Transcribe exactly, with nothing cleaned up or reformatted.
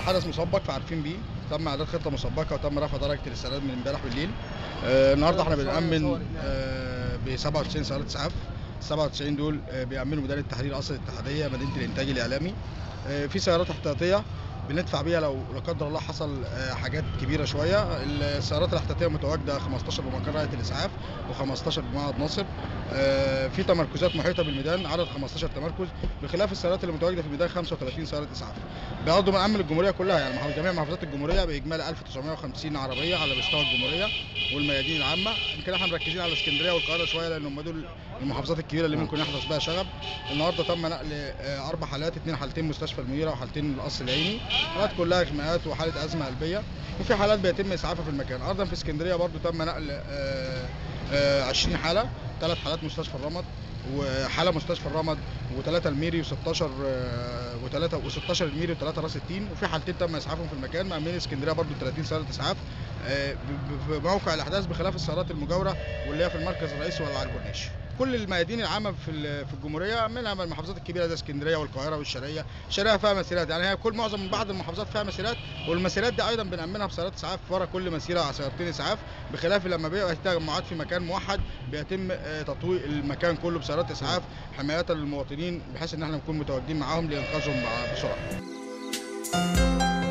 حدث مسبق فعارفين بيه، تم اعداد خطه مسبقه وتم رفع درجه الاستعداد من امبارح بالليل. آه النهارده احنا بنأمن آه ب سبعة وتسعين سياره اسعاف. سبعة وتسعين دول آه بيأمنوا ميدان التحرير، قصر الاتحاديه، مدينه الانتاج الاعلامي. آه في سيارات احتياطيه بندفع بيها لو لا قدر الله حصل آه حاجات كبيره شويه. السيارات الاحتياطيه متواجده خمستاشر بمقر هيئه الاسعاف وخمستاشر بمعهد ناصر. آه في تمركزات محيطه بالميدان، عدد خمستاشر تمركز، بخلاف السيارات اللي متواجده في الميدان خمسة وثلاثين سياره اسعاف. برضه بنأمن الجمهوريه كلها، يعني جميع محافظات الجمهوريه باجمالي ألف وتسعمائة وخمسين عربيه على مستوى الجمهوريه والميادين العامه. يمكن احنا مركزين على اسكندريه والقاهره شويه لان هم دول المحافظات الكبيره اللي ممكن يحدث بها شغب. النهارده تم نقل اربع حالات، اثنين حالتين مستشفى المنيره وحالتين القصر العيني، حالات كلها اغماءات وحاله ازمه قلبيه، وفي حالات بيتم اسعافها في المكان. ايضا في اسكندريه برضه تم نقل عشرين حاله، ثلاث حالات مستشفى الرمد وحاله مستشفى الرمد وثلاثه الميري وستاشر وثلاثه و16 الميري وثلاثه راس التين، وفي حالتين تم اسعافهم في المكان. مأمنين اسكندريه برضو ثلاثين سياره اسعاف بموقع الاحداث بخلاف السيارات المجاوره واللي هي في المركز الرئيسي ولا على الكورنيش. كل الميادين العامه في في الجمهوريه منها من المحافظات الكبيره زي اسكندريه والقاهره والشرقيه. الشرقيه فيها مسيرات، يعني هي كل معظم من بعض المحافظات فيها مسيرات، والمسيرات دي ايضا بنأمنها بسيارات اسعاف ورا كل مسيره سيارتين اسعاف، بخلاف لما بيبقى تجمعات في مكان موحد بيتم تطويق المكان كله بسيارات اسعاف حمايه للمواطنين، بحيث ان احنا نكون متواجدين معاهم لانقاذهم بسرعه.